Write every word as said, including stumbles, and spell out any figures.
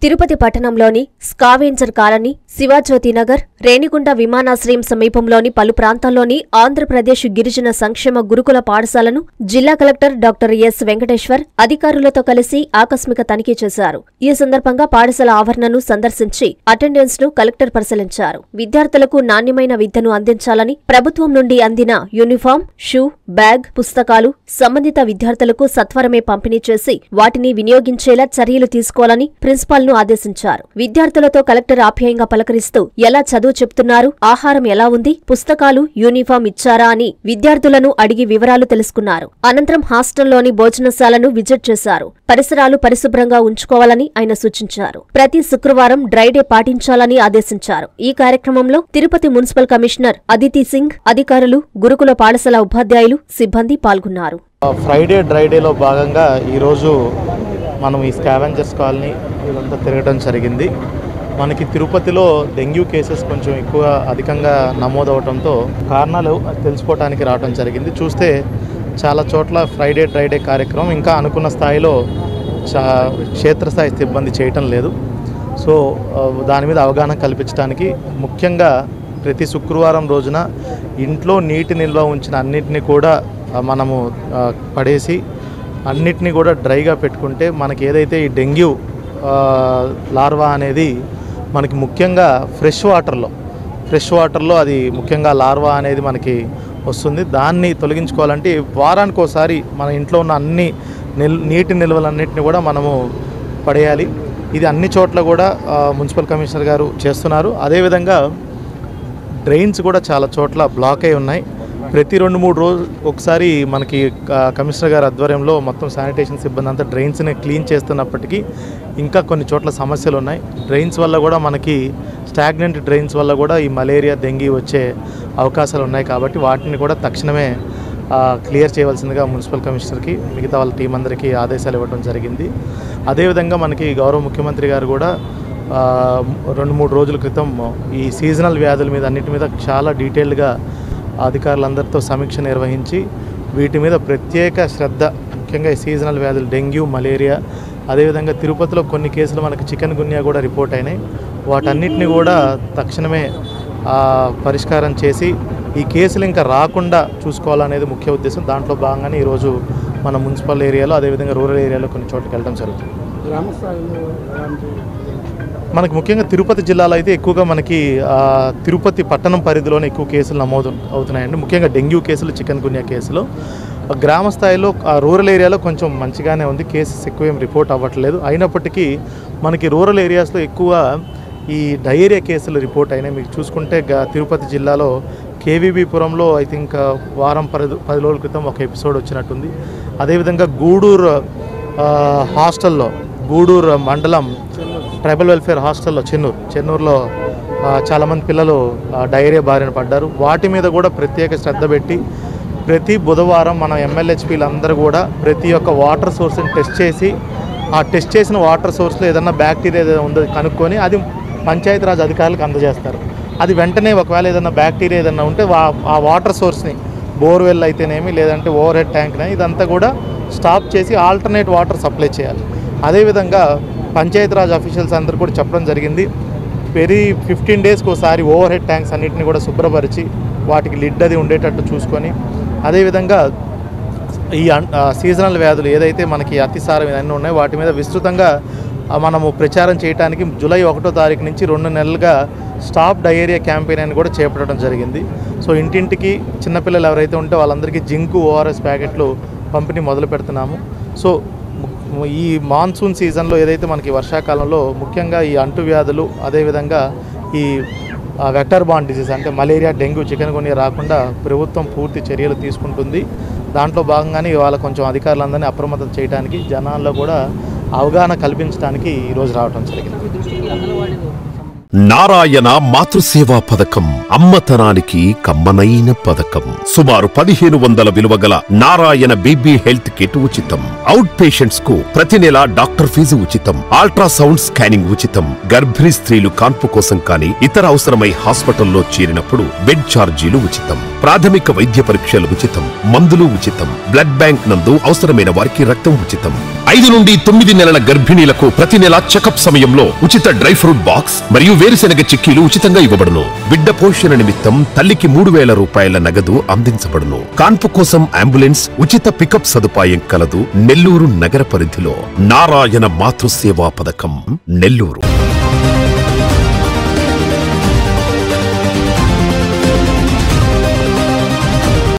తిరుపతి పట్టణంలోని scavenger colony, Shivajyothi Nagar, Renigunta విమానాశ్రయం సమీపంలోని పలు ప్రాంతాల్లోని ఆంధ్రప్రదేశ్ గిరిజన సంక్షేమ గురుకుల పాఠశాలను జిల్లా కలెక్టర్ డాక్టర్ ఎస్ వెంకటేశ్వర్ అధికారులతో కలిసి ఆకస్మిక తనిఖీ చేశారు. ఈ సందర్భంగా పాఠశాల ఆవరణను సందర్శించి అటెండెన్స్ ను కలెక్టర్ పరిశీలించారు. విద్యార్థులకు నాణ్యమైన విద్యను అందించాలని ప్రభుత్వం నుండి అందిన యూనిఫామ్, షూ, బ్యాగ్, పుస్తకాలు సంబంధిత విద్యార్థులకు సత్వరమే పంపిణీ చేసి వాటిని వినియోగించేలా చర్యలు తీసుకోవాలని ప్రిన్సిపాల్ ఆదేశించారు. విద్యార్థులతో కలెక్టర్ ఆప్యాయంగా పలకరిస్తూ ఎలా చదువు చెప్తున్నారు, ఆహారం ఎలా ఉంది, పుస్తకాలు, యూనిఫామ్ ఇచ్చారా అని విద్యార్థులను అడిగి వివరాలు తెలుసుకున్నారు. అనంతరం హాస్టల్లోని భోజనశాలను విజిట్ చేశారు. పరిసరాలు పరిశుభ్రంగా ఉంచుకోవాలని ఆయన సూచించారు. ప్రతి శుక్రవారం డ్రైడే పాటించాలని ఆదేశించారు. ఈ కార్యక్రమంలో తిరుపతి మున్సిపల్ కమిషనర్ అదితి సింగ్, అధికారులు, గురుకుల పాఠశాల ఉపాధ్యాయులు, సిబ్బంది పాల్గొన్నారు. ఫ్రైడే డ్రైడేలో భాగంగా ఈరోజు మనం ఈ స్కావెంజర్స్ కాలనీ ఇదంతా తిరగడం జరిగింది. మనకి తిరుపతిలో డెంగ్యూ కేసెస్ కొంచెం ఎక్కువ అధికంగా నమోదవడంతో కారణాలు తెలుసుకోవడానికి రావడం జరిగింది. చూస్తే చాలా చోట్ల ఫ్రైడే డ్రైడే కార్యక్రమం ఇంకా అనుకున్న స్థాయిలో చా క్షేత్రస్థాయి సిబ్బంది చేయటం లేదు. సో దాని మీద అవగాహన కల్పించడానికి ముఖ్యంగా ప్రతి శుక్రవారం రోజున ఇంట్లో నీటి నిల్వ ఉంచిన అన్నిటినీ కూడా మనము పడేసి అన్నిటినీ కూడా డ్రైగా పెట్టుకుంటే మనకి ఏదైతే ఈ డెంగ్యూ లార్వా అనేది మనకి ముఖ్యంగా ఫ్రెష్ వాటర్లో ఫ్రెష్ వాటర్లో అది ముఖ్యంగా లార్వా అనేది మనకి వస్తుంది. దాన్ని తొలగించుకోవాలంటే వారానికి ఒకసారి మన ఇంట్లో ఉన్న అన్ని నిల్ నీటి నిల్వలన్నింటినీ కూడా మనము పడేయాలి. ఇది అన్ని చోట్ల కూడా మున్సిపల్ కమిషనర్ గారు చేస్తున్నారు. అదేవిధంగా డ్రైన్స్ కూడా చాలా చోట్ల బ్లాక్ అయి ఉన్నాయి. ప్రతి రెండు మూడు రోజు ఒకసారి మనకి కమిషనర్ గారి ఆధ్వర్యంలో మొత్తం శానిటేషన్ సిబ్బంది అంతా డ్రైన్స్ని క్లీన్ చేస్తున్నప్పటికీ ఇంకా కొన్ని చోట్ల సమస్యలు ఉన్నాయి. డ్రైన్స్ వల్ల కూడా మనకి స్టాగ్నెంట్ డ్రైన్స్ వల్ల కూడా ఈ మలేరియా, డెంగ్యూ వచ్చే అవకాశాలు ఉన్నాయి. కాబట్టి వాటిని కూడా తక్షణమే క్లియర్ చేయవలసిందిగా మున్సిపల్ కమిషనర్కి, మిగతా వాళ్ళ టీం అందరికీ ఆదేశాలు ఇవ్వడం జరిగింది. అదేవిధంగా మనకి గౌరవ ముఖ్యమంత్రి గారు కూడా రెండు మూడు రోజుల క్రితం ఈ సీజనల్ వ్యాధుల మీద అన్నిటి మీద చాలా డీటెయిల్డ్గా అధికారులందరితో సమీక్ష నిర్వహించి వీటి మీద ప్రత్యేక శ్రద్ధ, ముఖ్యంగా ఈ సీజనల్ వ్యాధులు డెంగ్యూ, మలేరియా, అదేవిధంగా తిరుపతిలో కొన్ని కేసులు మనకి చికెన్ గున్యా కూడా రిపోర్ట్ అయినాయి. వాటన్నిటిని కూడా తక్షణమే పరిష్కారం చేసి ఈ కేసులు ఇంకా రాకుండా చూసుకోవాలనేది ముఖ్య ఉద్దేశం. దాంట్లో భాగంగానే ఈరోజు మన మున్సిపల్ ఏరియాలో అదేవిధంగా రూరల్ ఏరియాలో కొన్ని చోట్లకి వెళ్ళడం జరుగుతుంది. మనకి ముఖ్యంగా తిరుపతి జిల్లాలో అయితే ఎక్కువగా మనకి తిరుపతి పట్టణం పరిధిలోనే ఎక్కువ కేసులు నమోదు అవుతున్నాయండి. ముఖ్యంగా డెంగ్యూ కేసులు, చికెన్ గున్యా కేసులు. గ్రామ స్థాయిలో రూరల్ ఏరియాలో కొంచెం మంచిగానే ఉంది, కేసెస్ ఎక్కువ ఏం రిపోర్ట్ అవ్వట్లేదు. అయినప్పటికీ మనకి రూరల్ ఏరియాస్లో ఎక్కువ ఈ డయేరియా కేసులు రిపోర్ట్ అయినాయి. మీకు చూసుకుంటే తిరుపతి జిల్లాలో కేవీబీపురంలో ఐ థింక్ వారం పది పది రోజుల క్రితం ఒక ఎపిసోడ్ వచ్చినట్టుంది. అదేవిధంగా గూడూరు హాస్టల్లో, గూడూరు మండలం ట్రైబల్ వెల్ఫేర్ హాస్టల్లో చెన్నూరు చెన్నూరులో చాలామంది పిల్లలు డయేరియా బారిన పడ్డారు. వాటి మీద కూడా ప్రత్యేక శ్రద్ధ పెట్టి ప్రతి బుధవారం మన ఎమ్మెల్యేహెచ్పీలు అందరూ కూడా ప్రతి ఒక్క వాటర్ సోర్స్ని టెస్ట్ చేసి ఆ టెస్ట్ చేసిన వాటర్ సోర్స్లో ఏదన్నా బ్యాక్టీరియా ఏదైనా ఉందో కనుక్కొని అది పంచాయతీరాజ్ అధికారులకు అందజేస్తారు. అది వెంటనే ఒకవేళ ఏదైనా బ్యాక్టీరియా ఏదైనా ఉంటే ఆ వాటర్ సోర్స్ని, బోర్వెల్ అయితేనేమి లేదంటే ఓవర్ హెడ్ ట్యాంక్ని, ఇదంతా కూడా స్టాప్ చేసి ఆల్టర్నేట్ వాటర్ సప్లై చేయాలి. అదేవిధంగా పంచాయతీరాజ్ అఫీషియల్స్ అందరూ కూడా చెప్పడం జరిగింది, వెరీ ఫిఫ్టీన్ డేస్కి ఒకసారి ఓవర్ హెడ్ ట్యాంక్స్ అన్నింటినీ కూడా శుభ్రపరిచి వాటికి లిడ్ అది ఉండేటట్టు చూసుకొని, అదేవిధంగా ఈ సీజనల్ వ్యాధులు ఏదైతే మనకి అతిసారం ఇవన్నీ ఉన్నాయో వాటి మీద విస్తృతంగా మనము ప్రచారం చేయడానికి జూలై ఒకటో తారీఖు నుంచి రెండు నెలలుగా స్టాప్ డయేరియా క్యాంపెయిన్ అని కూడా చేపట్టడం జరిగింది. సో ఇంటింటికి చిన్నపిల్లలు ఎవరైతే ఉంటే వాళ్ళందరికీ జింకు, ఓఆర్ఎస్ ప్యాకెట్లు పంపిణీ మొదలు పెడుతున్నాము. సో ఈ మాన్సూన్ సీజన్లో ఏదైతే మనకి వర్షాకాలంలో ముఖ్యంగా ఈ అంటువ్యాధులు, అదేవిధంగా ఈ వెక్టర్ బార్న్ డిసీజ్ అంటే మలేరియా, డెంగ్యూ, చికెన్ గున్యా రాకుండా ప్రభుత్వం పూర్తి చర్యలు తీసుకుంటుంది. దాంట్లో భాగంగానే ఇవాళ కొంచెం అధికారులందరినీ అప్రమత్తం చేయడానికి, జనాల్లో కూడా అవగాహన కల్పించడానికి ఈరోజు రావడం జరిగింది. నారాయణ మాతృసేవా పథకం అమ్మతనానికి కమ్మనైన పథకం. సుమారు పదిహేను వందల విలువ గల నారాయణ బేబీ హెల్త్ కిట్ ఉచితం. అవుట్ పేషెంట్స్ కు ప్రతి నెల డాక్టర్ ఫీజు ఉచితం. అల్ట్రాసౌండ్ స్కానింగ్ ఉచితం. గర్భిణీ స్త్రీలు కాన్పు కోసం కానీ ఇతర అవసరమై హాస్పిటల్లో చేరినప్పుడు బెడ్ ఛార్జీలు ఉచితం. ప్రాథమిక వైద్య పరీక్షలు ఉచితం. మందులు ఉచితం. బ్లడ్ బ్యాంక్ నందు అవసరమైన వారికి రక్తం ఉచితం. ఐదు నుండి తొమ్మిది నెలల గర్భిణీలకు ప్రతి నెల చెకప్ సమయంలో ఉచిత డ్రై ఫ్రూట్ బాక్స్ మరియు వేరుశెనగ చిక్కీలు ఉచితంగా ఇవ్వబడును. బిడ్డ పోషణ నిమిత్తం తల్లికి మూడు వేల రూపాయల నగదు అందించబడును. కాన్పు కోసం అంబులెన్స్ ఉచిత పికప్ సదుపాయం కలదు. నెల్లూరు నగర పరిధిలో నారాయణ మాతృసేవా పథకం నెల్లూరు.